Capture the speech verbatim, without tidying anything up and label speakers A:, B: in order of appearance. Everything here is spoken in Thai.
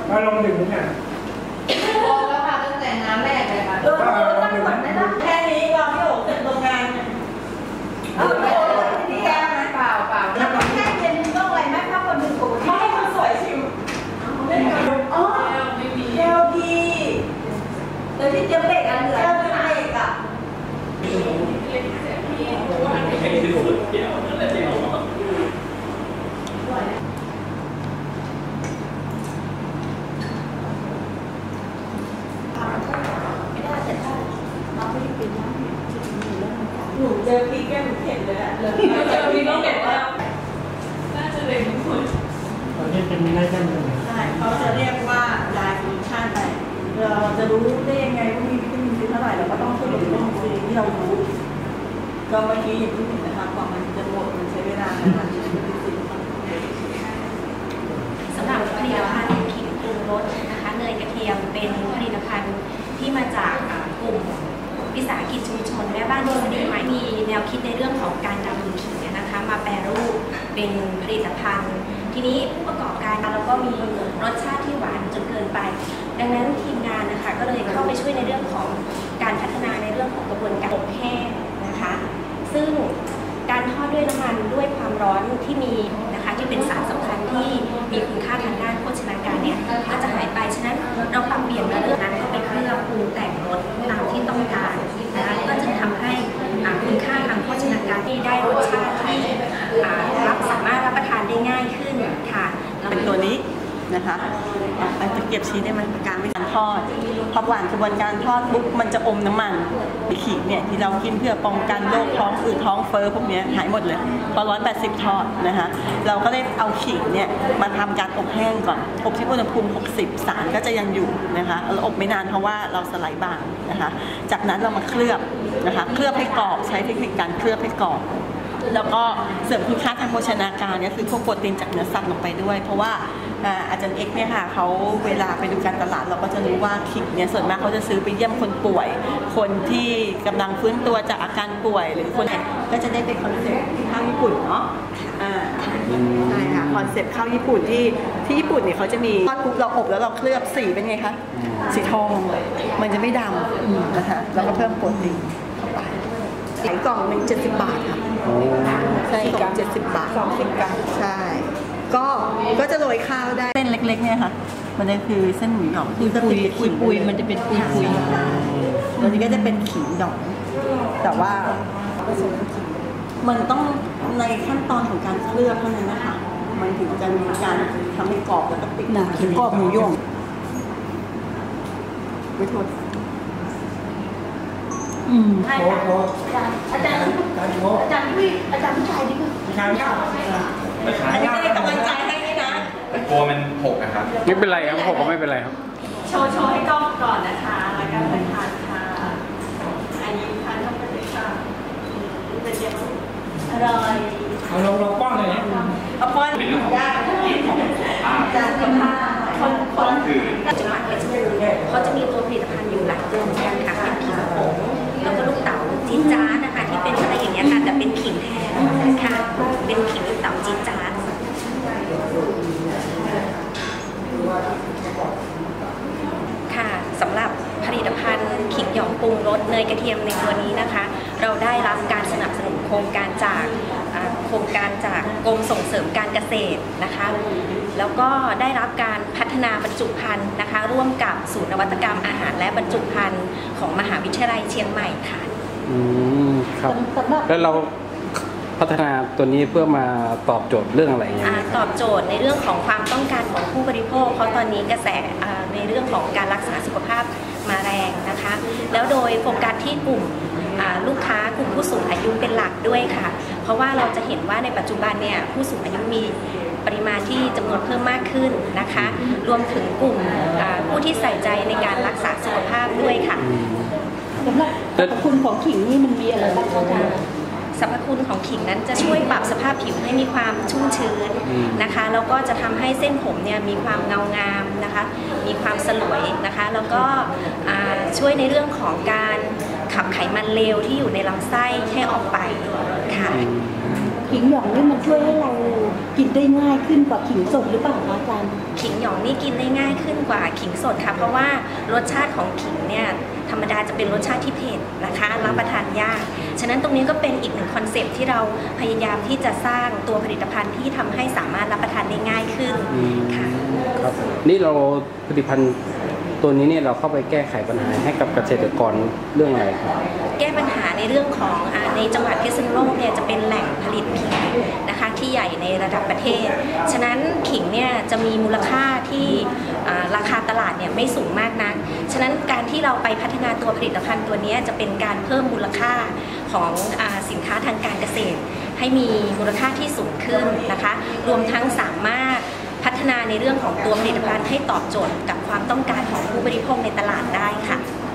A: มาลงถึงเนี่ย
B: ลงแล้วค่ะตั้งแต่งานแรกเลยค่ะ
C: เออตั้งหมดไม่ได้แค่นี้ก่อนที่โอ๋เสร็จตรงงานเออไม่โอ๋ที่แกไหม
B: เปล่าเปล่า
C: แล้วแค่เย็นต้องอะไรไหมถ้าคนหนึ่งปกติไม่ให้คนสวยชิวอ๋อเอลพีเดี๋ยวที่เจี๊ยบเบรกอันเหลือเจี๊ยบเบรกอ่ะหนูเจอพริกแกหนูเข็ดเลยอะเลยเจอพริกต้องเข็ดแล้วน่าจะเลยทุกคน
A: ตอนนี้เป็นไม่ได้แค่หนึ่ง
C: ใช่เขาจะเรียกว่าลายฟูชั่นไปเราจะรู้ได้ยังไงว่ามีวิตามินซีเท่าไหร่เราก็ต้องพูดถึงวิตามินซีที่เรารู้ก็เมื่อกี้อย่างที่เห็นนะคะกว่ามันจะหมดมันใช้เวลาในการใช้วิตามินซี
D: สำหรับผลิตภัณฑ์ผิวปรุงรสนะคะเนยกระเทียมเป็นผลิตภัณฑ์ที่มาจากกลุ่มวิสาหกิจชุมชนแม่บ้านทฤษฎีใหม่มีแนวคิดในเรื่องของการนำขิงนะคะมาแปรรูปเป็นผลิตภัณฑ์ทีนี้ผู้ประกอบการเราก็มีรสชาติที่หวานจนเกินไปดังนั้นทีมงานนะคะก็เลยเข้าไปช่วยในเรื่องของการพัฒนาในเรื่องของกระบวนการอบแห้งนะคะซึ่งการทอดด้วยน้ำมันด้วยความร้อนที่มีนะคะที่เป็นสารสำคัญที่มีคุณค่าทางด้านโภชนาการเนี่ยก็จะหายไปฉะนั้นเราปรับเปลี่ยนมาเรื่องนั้นก็ไปเคลือบปรุงแต่งรสตามที่ต้องการนะคะก็จะทำให้คุณค่าทางโภชนาการที่ได้รสชาติที่รับสามารถรับประทานได้ง่ายขึ้นค่ะ
C: เป็นตัวนี้นะคะไอ้ตะเกียบชี้ได้มันการไม่การทอดพอผ่านกระบวนการทอดปุ๊บมันจะอมน้ำมันขิงเนี่ยที่เรากินเพื่อป้องกันโรคท้องอืดท้องเฟ้อพวกนี้หายหมดเลยพอร้อยแปดสิบทอดนะคะเราก็ได้เอาขิงเนี่ยมาทำการอบแห้งก่อนอบที่อุณหภูมิหกสิบสารก็จะยังอยู่นะคะเราอบไม่นานเพราะว่าเราสไลด์บางนะคะจากนั้นเรามาเคลือบนะคะเคลือบให้กรอบใช้เทคนิคการเคลือบให้กรอบแล้วก็เสริมคุณค่าทางโภชนาการเนี่ยคือพวกโปรตีนจากเนื้อสัตว์ลงไปด้วยเพราะว่าอาจารย์เอ็กเนี่ยค่ะเขาเวลาไปดูการตลาดเราก็จะรู้ว่าขิงเนี่ยส่วนมากเขาจะซื้อไปเยี่ยมคนป่วยคนที่กำลังฟื้นตัวจากอาการป่วยหรือคนก็จะได้เป็นคอนเซ็ปต์ข้าวญี่ปุ่นเนาะอ่าใช่ค่ะคอนเซ็ปต์ข้าวญี่ปุ่นที่ที่ญี่ปุ่นเนี่ยเขาจะมีทอดปุ๊บเราอบแล้วเราเคลือบสีเป็นไงคะสีทองมันจะไม่ดำนะคะแล้วก็เพิ่มโปรตีนเข้าไปขายกล่องหนึ่งเจ็ดสิบบาทค่ะใช่กล่องเจ็ดสิบบาทสองสิบกรัมใช่ก็ก็จะโรยข้าวได้เส้นเล็กๆเนี่ยค่ะมันจะคือเส้นหมูหยอง
B: ปุยปุยปุยปุยมันจะเป็นปุยปุย
C: ตัวนี้ก็จะเป็นขิงดองแต่ว่ามันต้องในขั้นตอนของการเคลือบเท่านั้นนะคะมันถึงจะมีการทำให้กรอบแล้วก็ติด
B: หนาถึงกรอบหมูหยอง
C: ไม่โทษ
B: อืม
A: โอ้โห
B: อาจารย์อาจารย์พี่อาจารย์ผู้ชายนี่คือ
A: ไม่ใช่ไม่ใช่
C: อันนี้ให้กำลังใจให้นะ
E: แต่กลัวมันหกนะครับ
F: ไม่เป็นไรครับหกก็ไม่เป็นไรครับ
C: โชว์โชว์ให้กล้องก่อนนะคะแล้วก็ไปทานค่ะอันนี้ทานเข้าไปเลยค่ะเป็นยังไงอร่อย
A: เอาลองลองป้อนเลยนะ
C: เอาป้อนยากจานคนผ้าคนคน
D: คือจังหวัดเพชรบูรณ์เขาจะมีตัวผลิตภัณฑ์อยู่หลายตัวเหมือนกันค่ะเป็นขิงผงแล้วก็ลูกเต๋าจี๊ดจ๊าดนะคะที่เป็นอะไรอย่างเงี้ยค่ะแต่เป็นขิงแท้ค่ะเป็นขิงลูกเต๋าจี๊ดจ๊าดค่ะสำหรับผลิตภัณฑ์ขิงหยองปรุงรสเนยกระเทียมในตัวนี้นะคะเราได้รับการสนับสนุนโครงการจากโครงการจากกรมส่งเสริมการเกษตรนะคะแล้วก็ได้รับการพัฒนาบรรจุภัณฑ์นะคะร่วมกับศูนย์นวัตกรรมอาหารและบรรจุภัณฑ์ของมหาวิทยาลัยเชียงใหม่ค่ะ
F: อืมครับแล้วเราพัฒนาตัวนี้เพื่อมาตอบโจทย์เรื่องอะไรอย่างเงี้ย
D: ตอบโจทย์ในเรื่องของความต้องการของผู้บริโภคเพราะตอนนี้กระแสในเรื่องของการรักษาสุขภาพมาแรงนะคะแล้วโดยโฟกัสที่กลุ่มลูกค้ากลุ่มผู้สูงอายุเป็นหลักด้วยค่ะเพราะว่าเราจะเห็นว่าในปัจจุบันเนี่ยผู้สูงอายุมีปริมาณที่จำนวนเพิ่มมากขึ้นนะคะรวมถึงกลุ่มผู้ที่ใส่ใจในการรักษาสุขภาพด้วยค่ะ
B: สำหรับสรรพคุณของขิงนี่มันมีอะไรบ้างคะ
D: สรรพคุณของขิงนั้นจะช่วยปรับสภาพผิวให้มีความชุ่มชื้นนะคะแล้วก็จะทำให้เส้นผมเนี่ยมีความเงางามนะคะมีความสลวยนะคะแล้วก็ช่วยในเรื่องของการขับไขมันเลวที่อยู่ในลำไส้ให้ออกไปค่ะ
B: ขิงหยองนี่มันช่วยให้เรากินได้ง่ายขึ้นกว่าขิงสดหรือเปล่าคะอาจารย์
D: ขิงหยองนี่กินได้ง่ายขึ้นกว่าขิงสดค่ะเพราะว่ารสชาติของขิงเนี่ยธรรมดาจะเป็นรสชาติที่เผ็ดนะคะรับประทานยากฉะนั้นตรงนี้ก็เป็นอีกหนึ่งคอนเซปต์ที่เราพยายามที่จะสร้างตัวผลิตภัณฑ์ที่ทำให้สามารถรับประทานได้ง่ายขึ้นค่ะ
F: ครับนี่เราผลิตภัณฑ์ตัวนี้เนี่ยเราเข้าไปแก้ไขปัญหาให้กับเกษตรกรเรื่องอะไรครับ
D: แก้ปัญหาในเรื่องของอ่าในจังหวัดพิษณุโลกเนี่ยจะเป็นแหล่งผลิตขิงนะคะที่ใหญ่ในระดับประเทศฉะนั้นขิงเนี่ยจะมีมูลค่าที่อ่าราคาตลาดเนี่ยไม่สูงมากนักฉะนั้นการที่เราไปพัฒนาตัวผลิตภัณฑ์ตัวนี้จะเป็นการเพิ่มมูลค่าของอาสินค้าทางการเกษตร ให้มีมูลค่าที่สูงขึ้นนะคะรวมทั้งสามารถพัฒนาในเรื่องของตัวผลิตภัณฑ์ให้ตอบโจทย์กับความต้องการของผู้บริโภคในตลาดได้ค่ะ